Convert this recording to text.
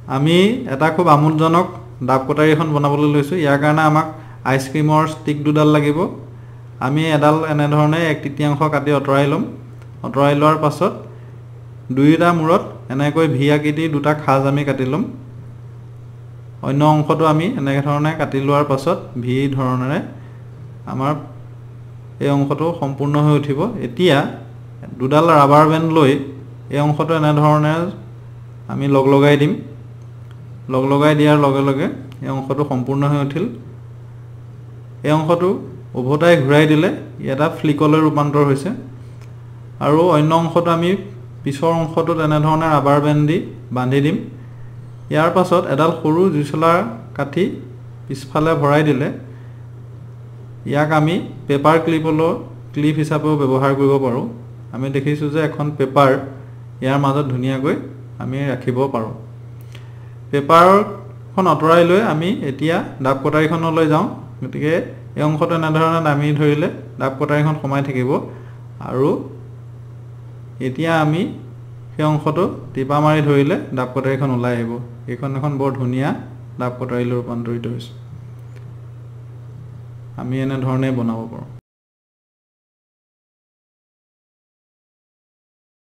আমি এটা খুব আমোদজনক ডাব কটাৰী এখন বনাবলৈ লৈছোঁ। ইয়াৰ কাৰণে আমাক আইচক্ৰীমৰ ষ্টিক দুডাল লাগিব। আমি এডাল এনেধৰণে 1/3 কাটি আঁতৰাই ল'ম। আঁতৰাই লোৱাৰ পাছত দুয়োটা মূৰত এনেকৈ ভি আকৃতিৰ দুটা খাজ আমি কাটি ল'ম। অন্য অংশটো আমি এনেকৈ ধৰণে কাটি লোৱাৰ পাছত ভি ধৰণেৰে আমাৰ এই অংশটো সম্পূৰ্ণ হৈ উঠিব। এতিয়া দুডাল ৰাবাৰ বেণ্ড লৈ এই অংশটো এনেধৰণে আমি লগাই দিম। লগাই দিয়াৰ লগে লগে এই অংশটো সম্পূৰ্ণ হৈ উঠিল। এই অংশটো উভতাই ঘূৰাই দিলে ই এটা ফ্লিকলৈ ৰূপান্তৰ হৈছে। আৰু অন্য অংশটো আমি পিছৰ অংশটোত এনেধৰণে ৰাবাৰ বেণ্ড দি বান্ধি দিম। ইয়াৰ পাছত এডাল সৰু জুইচলা কাঠি পিছফালে ভৰাই দিলে ইয়াক আমি পেপাৰ ক্লিপ হিচাপেও ব্যৱহাৰ কৰিব পাৰোঁ। আমি দেখিছোঁ যে এখন পেপাৰ ইয়াৰ মাজত ধুনীয়াকৈ আমি ৰাখিব পাৰোঁ। পেপাৰখন আঁতৰাই লৈ আমি এতিয়া ডাব কটাৰীখনলৈ যাওঁ। গতিকে এই অংশটো এনেধৰণে নামি ধৰিলে ডাব কটাৰীখন সোমাই থাকিব। আৰু এতিয়া আমি সেই অংশটো টিপা মাৰি ধৰিলে ডাব কটাৰীখন ওলাই আহিব। এইখন এখন বৰ ধুনীয়া ডাব কটাৰীলৈ ৰূপান্তৰিত হৈছে। আমি এনেধৰণে বনাব পাৰোঁ।